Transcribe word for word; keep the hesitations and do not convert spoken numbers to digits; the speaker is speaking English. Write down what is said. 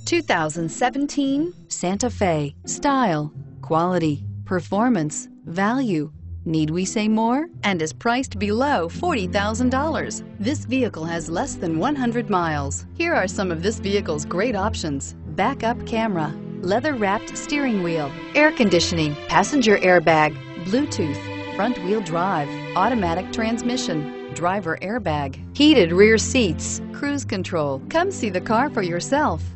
two thousand seventeen Santa Fe. Style, quality, performance, value. Need we say more? And is priced below forty thousand dollars. This vehicle has less than one hundred miles. Here are some of this vehicle's great options: backup camera, leather-wrapped steering wheel, air conditioning, passenger airbag, Bluetooth, front-wheel drive, automatic transmission, driver airbag, heated rear seats, cruise control. Come see the car for yourself.